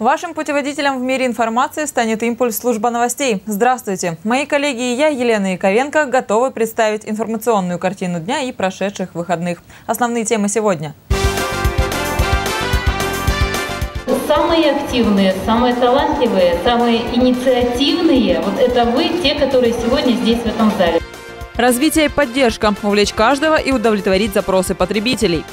Вашим путеводителем в мире информации станет «Импульс» служба новостей. Здравствуйте! Мои коллеги и я, Елена Яковенко, готовы представить информационную картину дня и прошедших выходных. Основные темы сегодня. Самые активные, самые талантливые, самые инициативные – вот это вы, те, которые сегодня здесь, в этом зале. Развитие и поддержка. Увлечь каждого и удовлетворить запросы потребителей.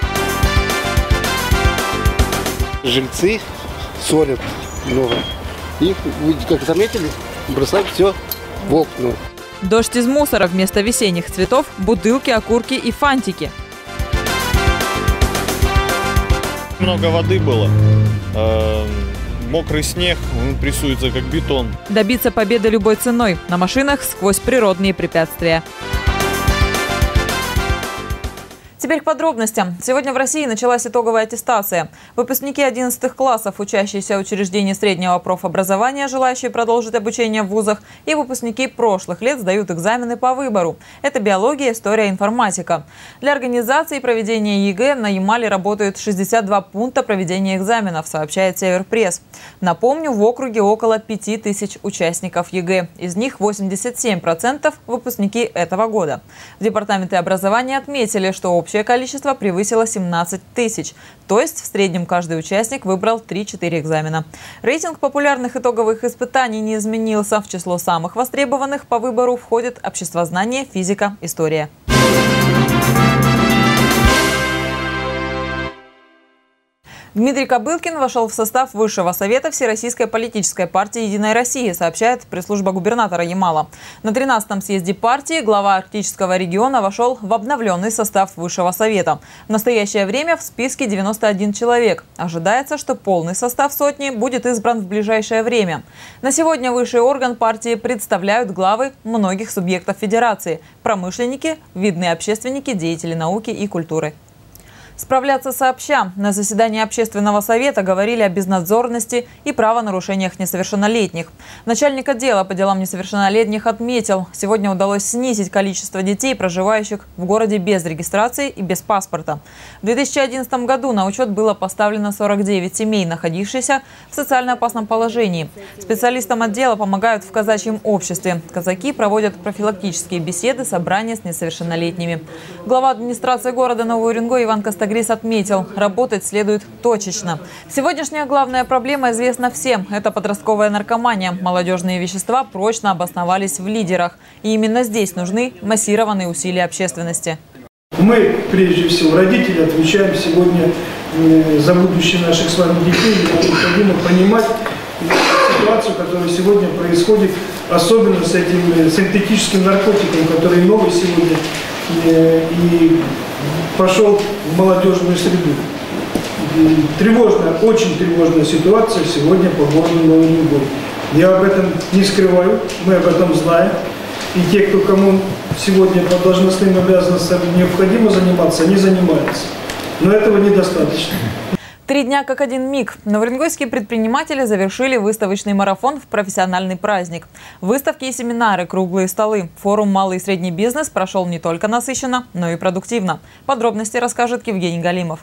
Жильцы ссорят много. И, вы, как заметили, бросают все в окна. Дождь из мусора вместо весенних цветов, бутылки, окурки и фантики. Много воды было. Мокрый снег, он прессуется как бетон. Добиться победы любой ценой. На машинах сквозь природные препятствия. Теперь к подробностям. Сегодня в России началась итоговая аттестация. Выпускники 11 классов, учащиеся учреждений среднего профобразования, желающие продолжить обучение в вузах, и выпускники прошлых лет сдают экзамены по выбору. Это биология, история, информатика. Для организации проведения ЕГЭ на Ямале работают 62 пункта проведения экзаменов, сообщает Северпресс. Напомню, в округе около 5000 участников ЕГЭ. Из них 87% выпускники этого года. В департаменте образования отметили, что общее количество превысило 17 тысяч. То есть в среднем каждый участник выбрал 3-4 экзамена. Рейтинг популярных итоговых испытаний не изменился. В число самых востребованных по выбору входят обществознание, физика, история. Дмитрий Кобылкин вошел в состав Высшего совета Всероссийской политической партии «Единая Россия», сообщает пресс-служба губернатора Ямала. На 13-м съезде партии глава Арктического региона вошел в обновленный состав Высшего совета. В настоящее время в списке 91 человек. Ожидается, что полный состав сотни будет избран в ближайшее время. На сегодня высший орган партии представляют главы многих субъектов федерации – промышленники, видные общественники, деятели науки и культуры. Справляться сообща. На заседании общественного совета говорили о безнадзорности и правонарушениях несовершеннолетних. Начальник отдела по делам несовершеннолетних отметил, сегодня удалось снизить количество детей, проживающих в городе без регистрации и без паспорта. В 2011 году на учет было поставлено 49 семей, находившихся в социально опасном положении. Специалистам отдела помогают в казачьем обществе. Казаки проводят профилактические беседы, собрания с несовершеннолетними. Глава администрации города Новый Уренгой Иван Костагрис отметил, работать следует точечно. Сегодняшняя главная проблема известна всем. Это подростковая наркомания. Молодежные вещества прочно обосновались в лидерах. И именно здесь нужны массированные усилия общественности. Мы, прежде всего, родители, отвечаем сегодня за будущее наших с вами детей. Нам необходимо понимать ситуацию, которая сегодня происходит, особенно с этим синтетическим наркотиком, который новый сегодня и пошел в молодежную среду. И тревожная, очень тревожная ситуация сегодня по городу Новый Уренгой. Я об этом не скрываю, мы об этом знаем. И те, кому сегодня по должностным обязанностям необходимо заниматься, они занимаются. Но этого недостаточно. 3 дня как один миг. Новоуренгойские предприниматели завершили выставочный марафон в профессиональный праздник. Выставки и семинары, круглые столы. Форум «Малый и средний бизнес» прошел не только насыщенно, но и продуктивно. Подробности расскажет Евгений Галимов.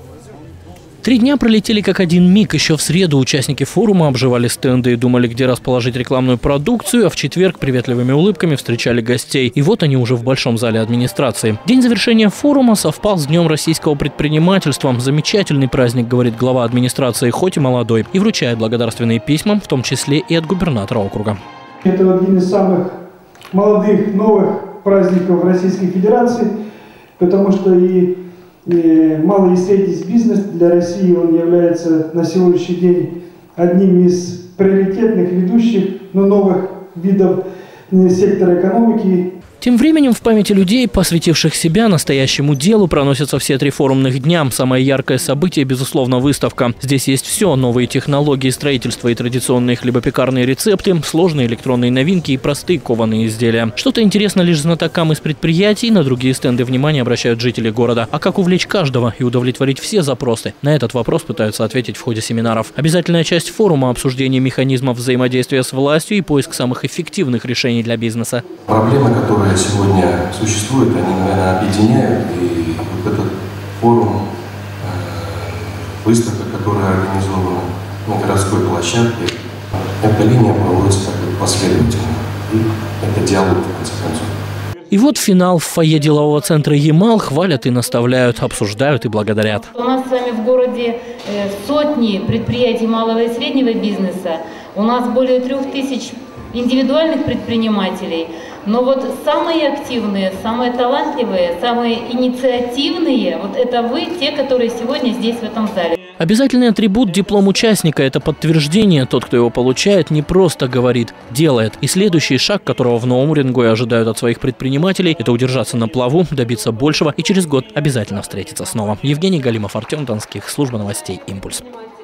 3 дня пролетели как один миг. Еще в среду участники форума обживали стенды и думали, где расположить рекламную продукцию, а в четверг приветливыми улыбками встречали гостей. И вот они уже в большом зале администрации. День завершения форума совпал с Днем российского предпринимательства. Замечательный праздник, говорит глава администрации, хоть и молодой, и вручает благодарственные письма, в том числе и от губернатора округа. Это один из самых молодых, новых праздников Российской Федерации, потому что и малый и средний бизнес для России, он является на сегодняшний день одним из приоритетных, ведущих, но новых видов сектора экономики. Тем временем в памяти людей, посвятивших себя настоящему делу, проносятся все 3 форумных дня. Самое яркое событие, безусловно, выставка. Здесь есть все: новые технологии строительства и традиционные хлебопекарные рецепты, сложные электронные новинки и простые кованые изделия. Что-то интересно лишь знатокам из предприятий, на другие стенды внимания обращают жители города. А как увлечь каждого и удовлетворить все запросы? На этот вопрос пытаются ответить в ходе семинаров. Обязательная часть форума – обсуждение механизмов взаимодействия с властью и поиск самых эффективных решений для бизнеса. Проблемы, которые сегодня существуют, они, наверное, объединяют. И вот этот форум, выставка, которая организована на городской площадке. Эта линия проводится как бы последовательно. И это диалог, в конце концов. И вот финал. В фойе делового центра «Ямал» хвалят и наставляют, обсуждают и благодарят. У нас с вами в городе сотни предприятий малого и среднего бизнеса. У нас более 3000 индивидуальных предпринимателей. Но вот самые активные, самые талантливые, самые инициативные, вот это вы, те, которые сегодня здесь, в этом зале. Обязательный атрибут – диплом участника. Это подтверждение. Тот, кто его получает, не просто говорит, делает. И следующий шаг, которого в Новом Уренгое ожидают от своих предпринимателей – это удержаться на плаву, добиться большего и через год обязательно встретиться снова. Евгений Галимов, Артем Донских, служба новостей «Импульс».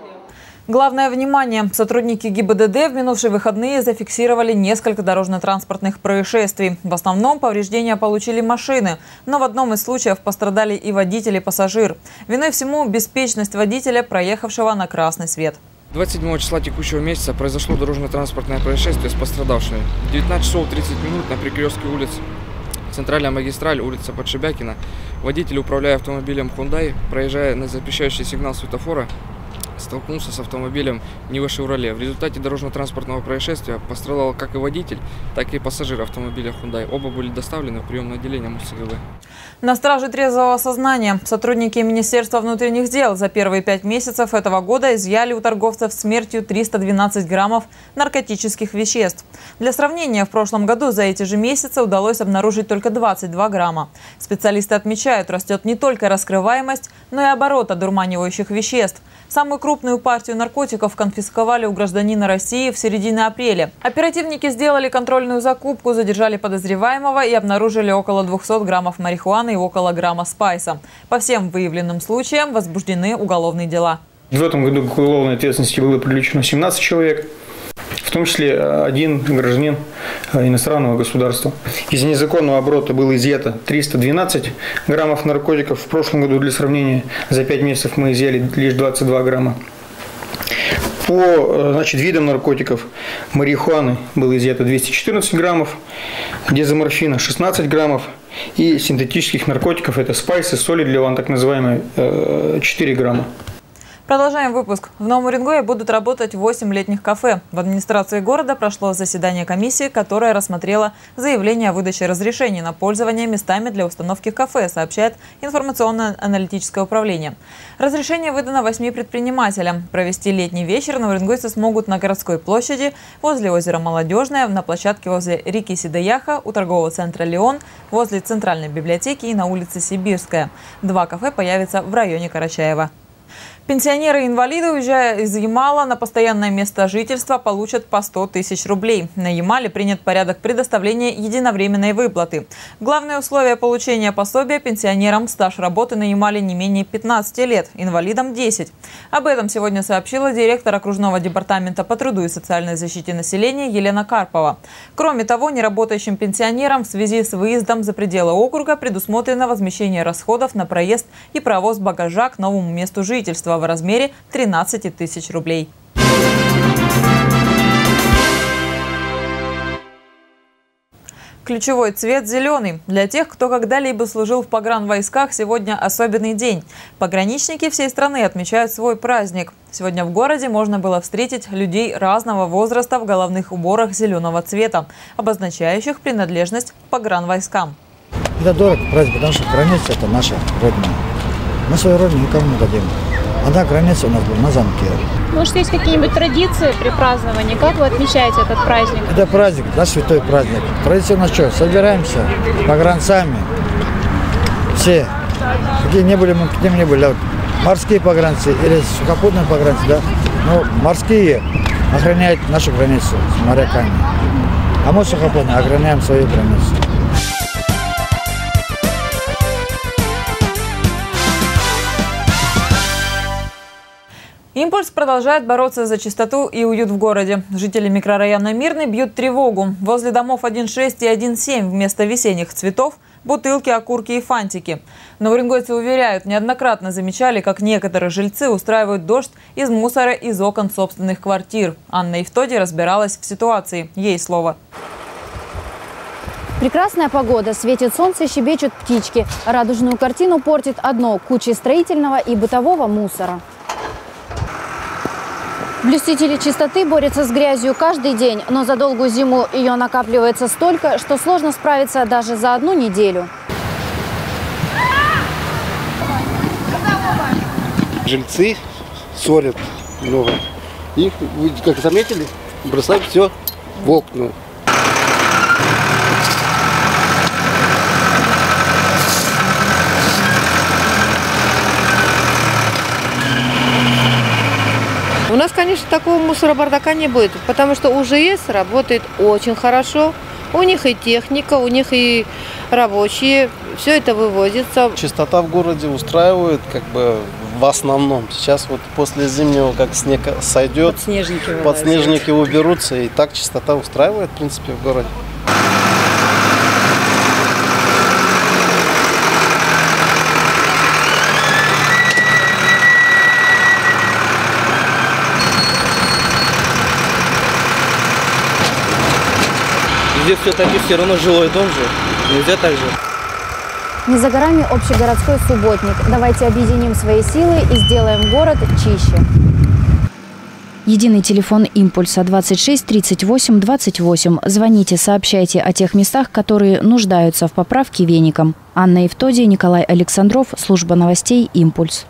Главное внимание! Сотрудники ГИБДД в минувшие выходные зафиксировали несколько дорожно-транспортных происшествий. В основном повреждения получили машины, но в одном из случаев пострадали и водитель, и пассажир. Виной всему беспечность водителя, проехавшего на красный свет. 27 числа текущего месяца произошло дорожно-транспортное происшествие с пострадавшими. В 19 часов 30 минут на перекрестке улиц Центральная магистраль, улица Подшибякина, водитель, управляя автомобилем Hyundai, проезжая на запрещающий сигнал светофора, столкнулся с автомобилем Нива Шевроле. В результате дорожно-транспортного происшествия пострадал как и водитель, так и пассажир автомобиля Hyundai. Оба были доставлены в приемное отделение МУС-ЦГБ. На страже трезвого сознания сотрудники Министерства внутренних дел за первые 5 месяцев этого года изъяли у торговцев смертью 312 граммов наркотических веществ. Для сравнения, в прошлом году за эти же месяцы удалось обнаружить только 22 грамма. Специалисты отмечают, растет не только раскрываемость, но и оборот одурманивающих веществ. Самую крупную партию наркотиков конфисковали у гражданина России в середине апреля. Оперативники сделали контрольную закупку, задержали подозреваемого и обнаружили около 200 граммов марихуаны и около грамма спайса. По всем выявленным случаям возбуждены уголовные дела. В этом году к уголовной ответственности было привлечено 17 человек, в том числе один гражданин иностранного государства. Из незаконного оборота было изъято 312 граммов наркотиков. В прошлом году, для сравнения, за 5 месяцев мы изъяли лишь 22 грамма. По видам наркотиков: марихуаны было изъято 214 граммов, дезоморфина 16 граммов и синтетических наркотиков, это спайсы, соли для ванн, так называемые, 4 грамма. Продолжаем выпуск. В Новом Уренгое будут работать 8 летних кафе. В администрации города прошло заседание комиссии, которая рассмотрела заявление о выдаче разрешений на пользование местами для установки кафе, сообщает информационно-аналитическое управление. Разрешение выдано 8 предпринимателям. Провести летний вечер новоуренгойцы смогут на городской площади, возле озера Молодежное, на площадке возле реки Сидояха, у торгового центра «Леон», возле центральной библиотеки и на улице Сибирская. 2 кафе появятся в районе Карачаева. Пенсионеры и инвалиды, уезжая из Ямала на постоянное место жительства, получат по 100 тысяч рублей. На Ямале принят порядок предоставления единовременной выплаты. Главное условие получения пособия пенсионерам – стаж работы на Ямале не менее 15 лет, инвалидам – 10. Об этом сегодня сообщила директор окружного департамента по труду и социальной защите населения Елена Карпова. Кроме того, неработающим пенсионерам в связи с выездом за пределы округа предусмотрено возмещение расходов на проезд и провоз багажа к новому месту жительства в размере 13 тысяч рублей. Ключевой цвет – зеленый. Для тех, кто когда-либо служил в погранвойсках, сегодня особенный день. Пограничники всей страны отмечают свой праздник. Сегодня в городе можно было встретить людей разного возраста в головных уборах зеленого цвета, обозначающих принадлежность к погранвойскам. Это дорого праздник, потому что граница – это наша родина. Мы свою родину никому не дадим. Одна граница у нас была на замке. Может, есть какие-нибудь традиции при праздновании? Как вы отмечаете этот праздник? Это праздник, да, святой праздник. Традиция у нас что? Собираемся погранцами. Все. Где не были, мы где не были. Вот морские погранцы или сухопутные погранцы, да. Ну, морские охраняют нашу границу с моряками. А мы сухопутные охраняем свою границу. «Импульс» продолжает бороться за чистоту и уют в городе. Жители микрорайона Мирный бьют тревогу. Возле домов 1.6 и 1.7 вместо весенних цветов – бутылки, окурки и фантики. Новоуренгойцы уверяют, неоднократно замечали, как некоторые жильцы устраивают дождь из мусора из окон собственных квартир. Анна Евтоди разбиралась в ситуации. Ей слово. Прекрасная погода, светит солнце, щебечут птички. Радужную картину портит одно – куча строительного и бытового мусора. Блюстители чистоты борются с грязью каждый день, но за долгую зиму ее накапливается столько, что сложно справиться даже за одну неделю. Жильцы ссорят много. И, вы как заметили, бросают все в окна. У нас, конечно, такого мусора-бардака не будет, потому что УЖС работает очень хорошо. У них и техника, у них и рабочие, все это вывозится. Чистота в городе устраивает как бы в основном. Сейчас вот после зимнего, как снег сойдет, подснежники уберутся, и так чистота устраивает, в принципе, в городе. Здесь все-таки все равно жилой дом же, нельзя так же. Не за горами общегородской субботник. Давайте объединим свои силы и сделаем город чище. Единый телефон «Импульса» 26 38 28. Звоните, сообщайте о тех местах, которые нуждаются в поправке веником. Анна Евтодия, Николай Александров, служба новостей «Импульс».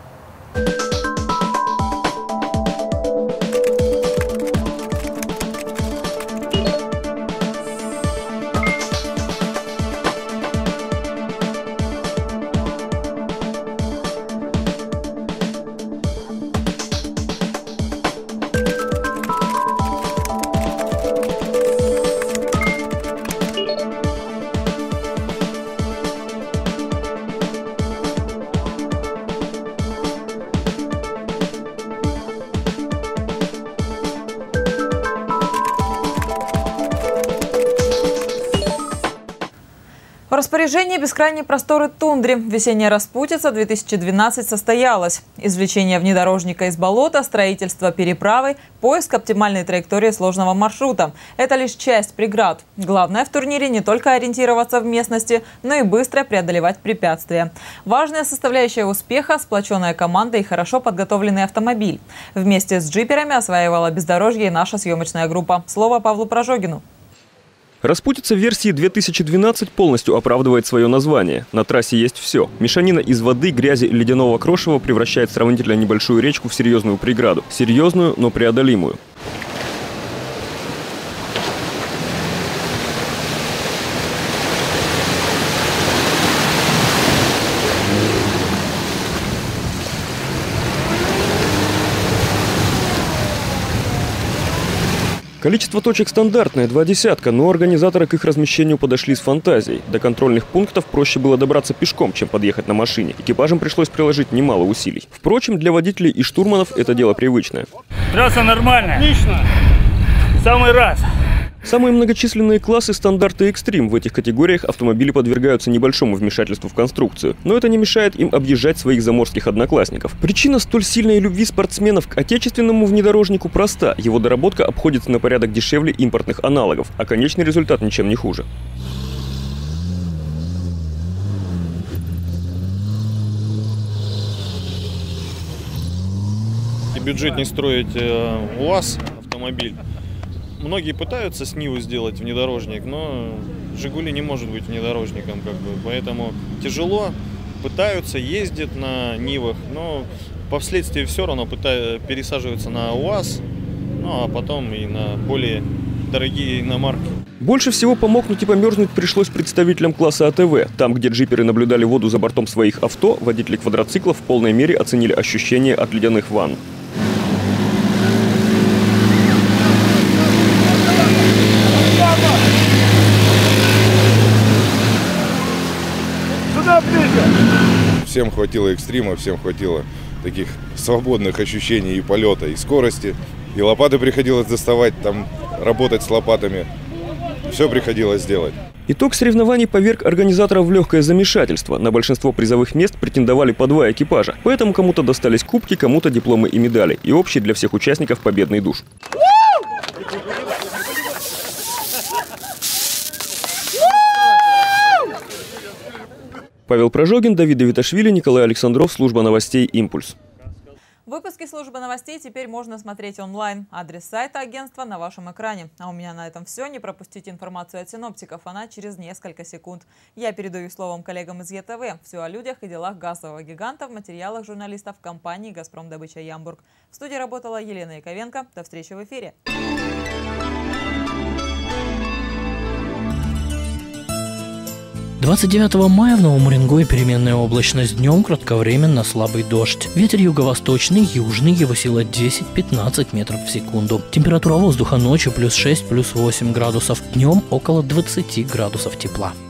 В распоряжении бескрайней просторы тундры весенняя распутица 2012 состоялась. Извлечение внедорожника из болота, строительство переправы, поиск оптимальной траектории сложного маршрута. Это лишь часть преград. Главное в турнире не только ориентироваться в местности, но и быстро преодолевать препятствия. Важная составляющая успеха – сплоченная команда и хорошо подготовленный автомобиль. Вместе с джиперами осваивала бездорожье и наша съемочная группа. Слово Павлу Прожогину. Распутица версии 2012 полностью оправдывает свое название. На трассе есть все. Мешанина из воды, грязи и ледяного крошева превращает сравнительно небольшую речку в серьезную преграду. Серьезную, но преодолимую. Количество точек стандартное – 20, но организаторы к их размещению подошли с фантазией. До контрольных пунктов проще было добраться пешком, чем подъехать на машине. Экипажам пришлось приложить немало усилий. Впрочем, для водителей и штурманов это дело привычное. Трасса нормальная. Отлично. Самый раз. Самые многочисленные классы стандарты экстрим. В этих категориях автомобили подвергаются небольшому вмешательству в конструкцию. Но это не мешает им объезжать своих заморских одноклассников. Причина столь сильной любви спортсменов к отечественному внедорожнику проста. Его доработка обходится на порядок дешевле импортных аналогов, а конечный результат ничем не хуже. Бюджетнее строить УАЗ автомобиль. Многие пытаются с Нивы сделать внедорожник, но Жигули не может быть внедорожником, поэтому тяжело. Пытаются, ездят на Нивах, но впоследствии все равно пересаживаются на УАЗ, ну а потом и на более дорогие иномарки. Больше всего помокнуть и померзнуть пришлось представителям класса АТВ. Там, где джиперы наблюдали воду за бортом своих авто, водители квадроциклов в полной мере оценили ощущения от ледяных ванн. Всем хватило экстрима, всем хватило таких свободных ощущений и полета, и скорости. И лопаты приходилось доставать, там работать с лопатами. Все приходилось делать. Итог соревнований поверг организаторов в легкое замешательство. На большинство призовых мест претендовали по 2 экипажа. Поэтому кому-то достались кубки, кому-то дипломы и медали. И общий для всех участников победный душ. Павел Прожогин, Давид Давиташвили, Николай Александров, служба новостей «Импульс». Выпуски службы новостей теперь можно смотреть онлайн. Адрес сайта агентства на вашем экране. А у меня на этом все. Не пропустите информацию от синоптиков. Она через несколько секунд. Я передаю словом коллегам из ЕТВ. Все о людях и делах газового гиганта в материалах журналистов компании «Газпром Добыча Ямбург». В студии работала Елена Яковенко. До встречи в эфире. 29 мая в Новом Уренгое переменная облачность. Днем кратковременно слабый дождь. Ветер юго-восточный, южный, его сила 10-15 метров в секунду. Температура воздуха ночью +6, +8 градусов. Днем около 20 градусов тепла.